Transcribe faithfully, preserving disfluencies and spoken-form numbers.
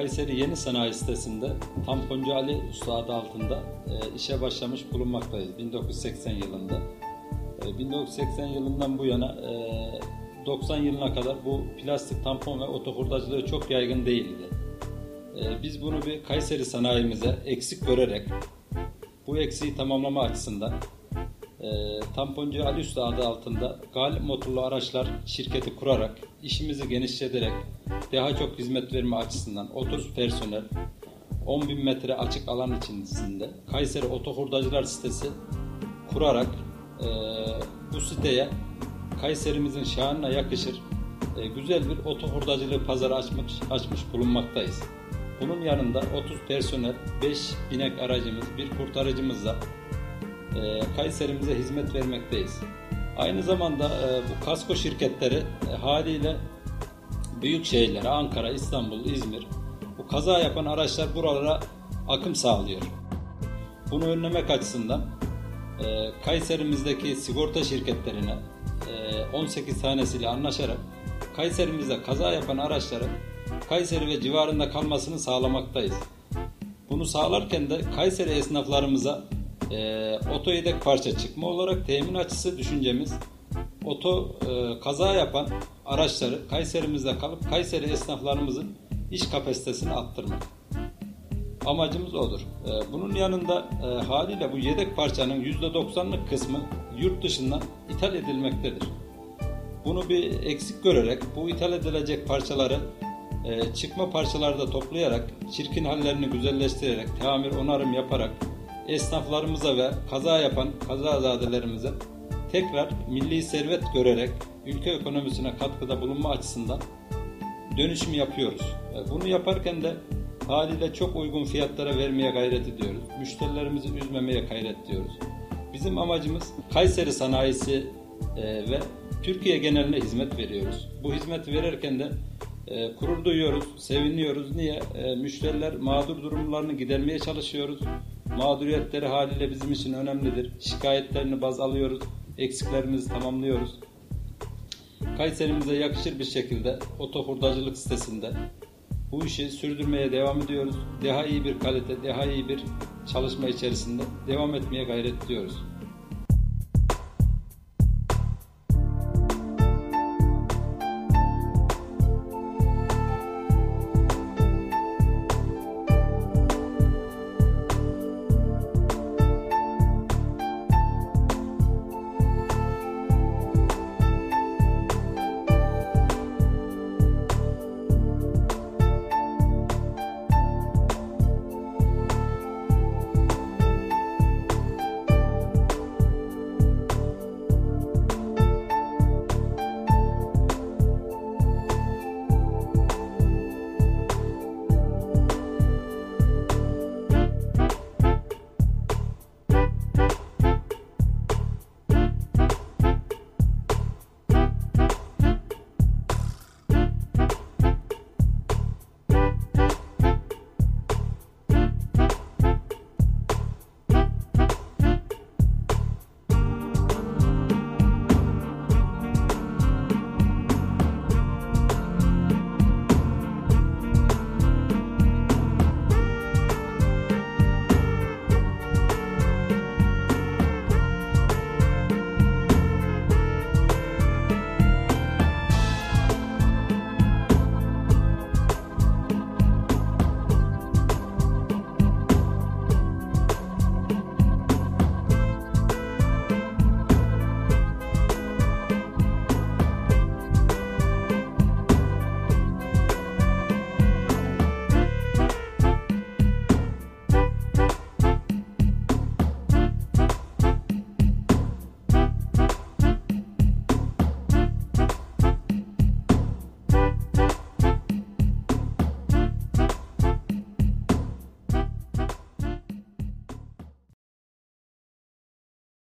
Kayseri Yeni Sanayi sitesinde Tamponcu Ali Usta adı altında e, işe başlamış bulunmaktayız bin dokuz yüz seksen yılında. E, bin dokuz yüz seksen yılından bu yana e, doksan yılına kadar bu plastik tampon ve otohurdacılığı çok yaygın değildi. E, biz bunu bir Kayseri sanayimize eksik görerek bu eksiği tamamlama açısından e, Tamponcu Ali Usta adı altında Galip Motorlu Araçlar şirketi kurarak işimizi genişleterek daha çok hizmet verme açısından otuz personel, on bin metre açık alan içerisinde Kayseri Otohurdacılar sitesi kurarak e, bu siteye Kayserimizin şanına yakışır e, güzel bir otohurdacılığı pazarı açmış, açmış bulunmaktayız. Bunun yanında otuz personel, beş binek aracımız, bir kurtarıcımızla e, Kayserimize hizmet vermekteyiz. Aynı zamanda e, bu kasko şirketleri e, haliyle büyük şehirlere, Ankara, İstanbul, İzmir, bu kaza yapan araçlar buralara akım sağlıyor. Bunu önlemek açısından e, Kayserimizdeki sigorta şirketlerine e, on sekiz tanesiyle anlaşarak Kayserimizde kaza yapan araçların Kayseri ve civarında kalmasını sağlamaktayız. Bunu sağlarken de Kayseri esnaflarımıza e, oto yedek parça çıkma olarak temin açısı düşüncemiz, oto e, kaza yapan araçları Kayserimizde kalıp Kayseri esnaflarımızın iş kapasitesini arttırmak. Amacımız odur. E, bunun yanında e, haliyle bu yedek parçanın yüzde doksanlık kısmı yurt dışından ithal edilmektedir. Bunu bir eksik görerek bu ithal edilecek parçaları e, çıkma parçalarda toplayarak, çirkin hallerini güzelleştirerek, tamir onarım yaparak esnaflarımıza ve kaza yapan kazazadelerimize tekrar milli servet görerek ülke ekonomisine katkıda bulunma açısından dönüşüm yapıyoruz. Bunu yaparken de haliyle çok uygun fiyatlara vermeye gayret ediyoruz. Müşterilerimizi üzmemeye gayret ediyoruz. Bizim amacımız Kayseri sanayisi ve Türkiye geneline hizmet veriyoruz. Bu hizmet verirken de e, gurur duyuyoruz, seviniyoruz. Niye? E, müşteriler mağdur durumlarını gidermeye çalışıyoruz. Mağduriyetleri haliyle bizim için önemlidir. Şikayetlerini baz alıyoruz, eksiklerimizi tamamlıyoruz. Kayserimize yakışır bir şekilde otohurdacılık sitesinde bu işi sürdürmeye devam ediyoruz. Daha iyi bir kalite, daha iyi bir çalışma içerisinde devam etmeye gayret ediyoruz.